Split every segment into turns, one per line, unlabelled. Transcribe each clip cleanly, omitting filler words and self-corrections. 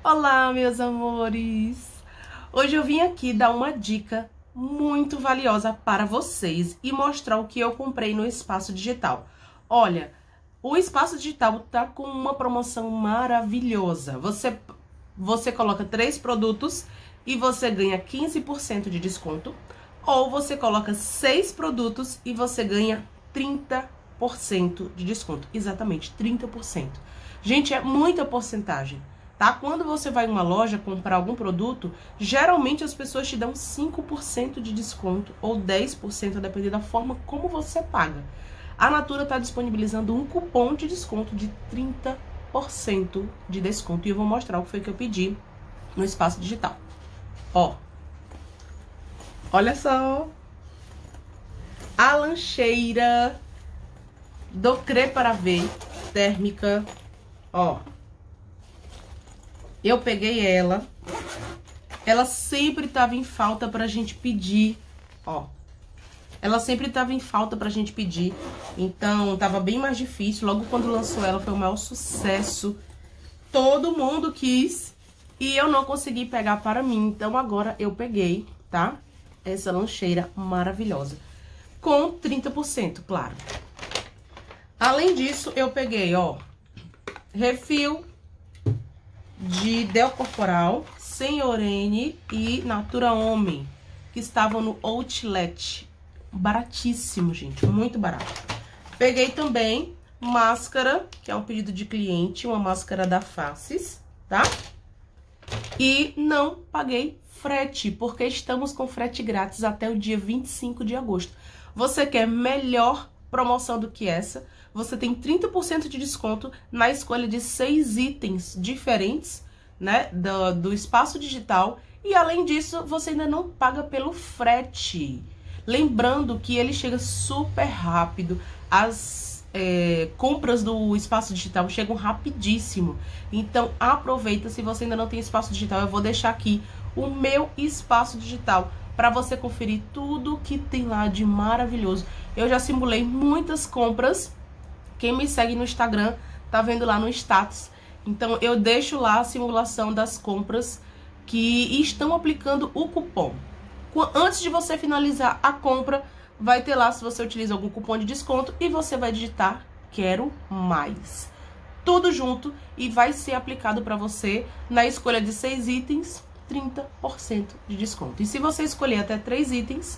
Olá, meus amores! Hoje eu vim aqui dar uma dica muito valiosa para vocês e mostrar o que eu comprei no Espaço Digital. Olha, o Espaço Digital tá com uma promoção maravilhosa. Você coloca 3 produtos e você ganha 15% de desconto, ou você coloca 6 produtos e você ganha 30% de desconto. Exatamente, 30%. Gente, é muita porcentagem. Tá? Quando você vai em uma loja comprar algum produto, geralmente as pessoas te dão 5% de desconto ou 10%, a depender da forma como você paga. A Natura está disponibilizando um cupom de desconto de 30% de desconto. E eu vou mostrar o que foi que eu pedi no Espaço Digital. Ó, olha só. A lancheira do CREPARAVê térmica, ó. Eu peguei ela sempre tava em falta pra gente pedir, ó. Ela sempre tava em falta pra gente pedir, então tava bem mais difícil. Logo quando lançou ela foi o maior sucesso. Todo mundo quis e eu não consegui pegar para mim, então agora eu peguei, tá? Essa lancheira maravilhosa, com 30%, claro. Além disso, eu peguei, ó, refil de Del Corporal, Senhorene e Natura Homem, que estavam no Outlet. Baratíssimo, gente, muito barato. Peguei também máscara, que é um pedido de cliente, uma máscara da Faces, tá? E não paguei frete, porque estamos com frete grátis até o dia 25 de agosto. Você quer melhor promoção do que essa? Você tem 30% de desconto na escolha de 6 itens diferentes, né, do Espaço Digital. E além disso, você ainda não paga pelo frete. Lembrando que ele chega super rápido. As compras do Espaço Digital chegam rapidíssimo. Então aproveita. Se você ainda não tem Espaço Digital, eu vou deixar aqui o meu Espaço Digital para você conferir tudo que tem lá de maravilhoso. Eu já simulei muitas compras. Quem me segue no Instagram tá vendo lá no status. Então eu deixo lá a simulação das compras que estão aplicando o cupom. Antes de você finalizar a compra, vai ter lá se você utiliza algum cupom de desconto e você vai digitar "Quero Mais". Tudo junto e vai ser aplicado para você na escolha de 6 itens, 30% de desconto. E se você escolher até 3 itens,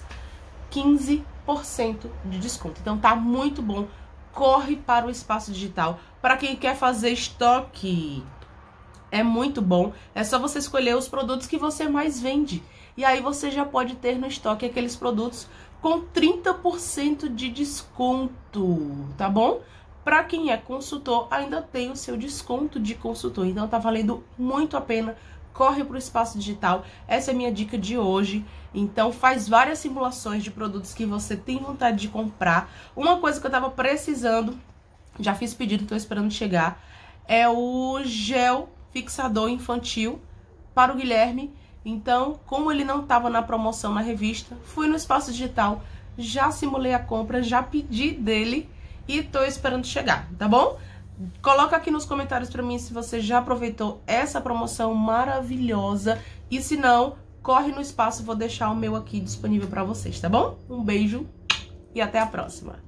15% de desconto. Então tá muito bom. Corre para o Espaço Digital. Para quem quer fazer estoque, é muito bom. É só você escolher os produtos que você mais vende. E aí você já pode ter no estoque aqueles produtos com 30% de desconto, tá bom? Para quem é consultor, ainda tem o seu desconto de consultor. Então tá valendo muito a pena. Corre para o Espaço Digital. Essa é a minha dica de hoje. Então faz várias simulações de produtos que você tem vontade de comprar. Uma coisa que eu tava precisando, já fiz pedido, tô esperando chegar, é o gel fixador infantil para o Guilherme. Então, como ele não tava na promoção na revista, fui no Espaço Digital, já simulei a compra, já pedi dele e tô esperando chegar, tá bom? Coloca aqui nos comentários pra mim se você já aproveitou essa promoção maravilhosa. E se não, corre no espaço, vou deixar o meu aqui disponível pra vocês, tá bom? Um beijo e até a próxima.